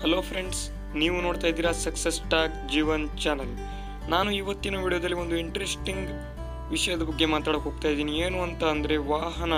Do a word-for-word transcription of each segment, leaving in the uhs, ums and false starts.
Hello friends, ನೀವು ನೋಡ್ತಾ ಇದ್ದೀರಾ ಸಕ್ಸಸ್ ಟಾಕ್ ಜೀವನ್ ಚಾನಲ್. ನಾನು ಇವತ್ತಿನ ವಿಡಿಯೋದಲ್ಲಿ ಒಂದು ಇಂಟ್ರೆಸ್ಟಿಂಗ್ ವಿಷಯದ ಬಗ್ಗೆ ಮಾತಾಡೋಕೆ ಹೋಗ್ತಾ ಇದ್ದೀನಿ. ಏನು ಅಂತ ಅಂದರೆ ವಾಹನ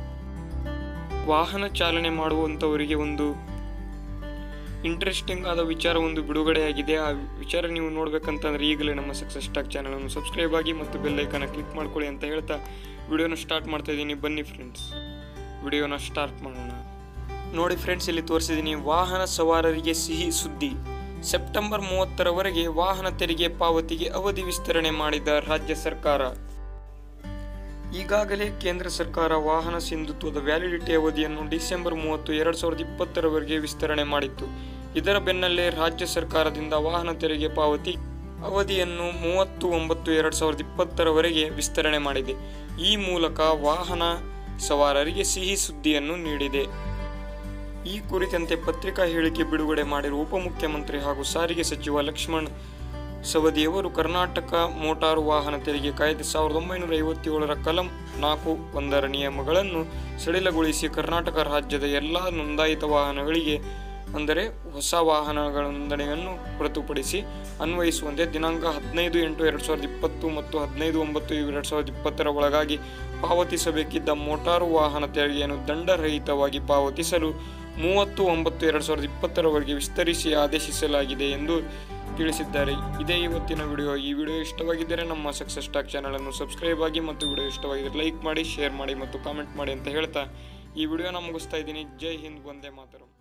ವಾಹನ ಚಾಲನೆ ಮಾಡುವಂಥವರಿಗೆ ಒಂದು ಇಂಟ್ರೆಸ್ಟಿಂಗ್ ಆದ ವಿಚಾರ ಒಂದು ಬಿಡುಗಡೆಯಾಗಿದೆ. ಆ ವಿಚಾರ ನೀವು ನೋಡ್ಬೇಕಂತಂದ್ರೆ ಈಗಲೇ ನಮ್ಮ ಸಕ್ಸಸ್ ಟಾಕ್ ಚಾನಲನ್ನು ಸಬ್ಸ್ಕ್ರೈಬ್ ಆಗಿ ಮತ್ತು ಬೆಲ್ ಐಕಾನ್ ಕ್ಲಿಕ್ ಮಾಡ್ಕೊಳ್ಳಿ ಅಂತ ಹೇಳ್ತಾ ವಿಡಿಯೋನ ಸ್ಟಾರ್ಟ್ ಮಾಡ್ತಾ ಇದ್ದೀನಿ. ಬನ್ನಿ ಫ್ರೆಂಡ್ಸ್, ವಿಡಿಯೋನ ಸ್ಟಾರ್ಟ್ ಮಾಡೋಣ. ನೋಡಿ ಫ್ರೆಂಡ್ಸ್, ಇಲ್ಲಿ ತೋರಿಸಿದ್ದೀನಿ ವಾಹನ ಸವಾರರಿಗೆ ಸಿಹಿ ಸುದ್ದಿ. ಸೆಪ್ಟೆಂಬರ್ ಮೂವತ್ತರವರೆಗೆ ವಾಹನ ತೆರಿಗೆ ಪಾವತಿಗೆ ಅವಧಿ ವಿಸ್ತರಣೆ ಮಾಡಿದ ರಾಜ್ಯ ಸರ್ಕಾರ. ಈಗಾಗಲೇ ಕೇಂದ್ರ ಸರ್ಕಾರ ವಾಹನ ಸಿಂಧುತ್ವದ ವ್ಯಾಲಿಡಿಟಿ ಅವಧಿಯನ್ನು ಡಿಸೆಂಬರ್ ಮೂವತ್ತು ಎರಡು ಸಾವಿರದ ಇಪ್ಪತ್ತರವರೆಗೆ ವಿಸ್ತರಣೆ ಮಾಡಿತ್ತು. ಇದರ ಬೆನ್ನಲ್ಲೇ ರಾಜ್ಯ ಸರ್ಕಾರದಿಂದ ವಾಹನ ತೆರಿಗೆ ಪಾವತಿ ಅವಧಿಯನ್ನು ಮೂವತ್ತು ಒಂಬತ್ತು ಎರಡು ಸಾವಿರದ ಇಪ್ಪತ್ತರವರೆಗೆ ವಿಸ್ತರಣೆ ಮಾಡಿದೆ. ಈ ಮೂಲಕ ವಾಹನ ಸವಾರರಿಗೆ ಸಿಹಿ ಸುದ್ದಿಯನ್ನು ನೀಡಿದೆ. ಈ ಕುರಿತಂತೆ ಪತ್ರಿಕಾ ಹೇಳಿಕೆ ಬಿಡುಗಡೆ ಮಾಡಿರುವ ಉಪಮುಖ್ಯಮಂತ್ರಿ ಹಾಗೂ ಸಾರಿಗೆ ಸಚಿವ ಲಕ್ಷ್ಮಣ್ ಸವದಿಯವರು ಕರ್ನಾಟಕ ಮೋಟಾರು ವಾಹನ ತೆರಿಗೆ ಕಾಯ್ದೆ ಸಾವಿರದ ಒಂಬೈನೂರ ಐವತ್ತೇಳರ ಕಲಂ ನಾಲ್ಕು ಒಂದರ ನಿಯಮಗಳನ್ನು ಸಡಿಲಗೊಳಿಸಿ ಕರ್ನಾಟಕ ರಾಜ್ಯದ ಎಲ್ಲ ನೋಂದಾಯಿತ ವಾಹನಗಳಿಗೆ, ಅಂದರೆ ಹೊಸ ವಾಹನಗಳ ನೋಂದಣಿಯನ್ನು ಹೊರತುಪಡಿಸಿ ಅನ್ವಯಿಸುವಂತೆ ದಿನಾಂಕ ಹದಿನೈದು ಎಂಟು ಎರಡು ಸಾವಿರದ ಇಪ್ಪತ್ತು ಮತ್ತು ಹದಿನೈದು ಒಂಬತ್ತು ಎರಡು ಸಾವಿರದ ಇಪ್ಪತ್ತರ ಒಳಗಾಗಿ ಪಾವತಿಸಬೇಕಿದ್ದ ಮೋಟಾರು ವಾಹನ ತೆರಿಗೆಯನ್ನು ದಂಡರಹಿತವಾಗಿ ಪಾವತಿಸಲು ಮೂವತ್ತು ಒಂಬತ್ತು ಎರಡು ಸಾವಿರದ ಇಪ್ಪತ್ತರವರೆಗೆ ವಿಸ್ತರಿಸಿ ಆದೇಶಿಸಲಾಗಿದೆ ಎಂದು ತಿಳಿಸಿದ್ದಾರೆ. ಇದೇ ಇವತ್ತಿನ ವಿಡಿಯೋ. ಈ ವಿಡಿಯೋ ಇಷ್ಟವಾಗಿದ್ದರೆ ನಮ್ಮ ಸಕ್ಸಸ್ ಟಾಕ್ ಚಾನಲನ್ನು ಸಬ್ಸ್ಕ್ರೈಬ್ ಆಗಿ ಮತ್ತು ವಿಡಿಯೋ ಇಷ್ಟವಾಗಿದ್ದರೆ ಲೈಕ್ ಮಾಡಿ, ಶೇರ್ ಮಾಡಿ ಮತ್ತು ಕಾಮೆಂಟ್ ಮಾಡಿ ಅಂತ ಹೇಳ್ತಾ ಈ ವಿಡಿಯೋನ ಮುಗಿಸ್ತಾ ಇದ್ದೀನಿ. ಜೈ ಹಿಂದ್, ವಂದೇ ಮಾತರಂ.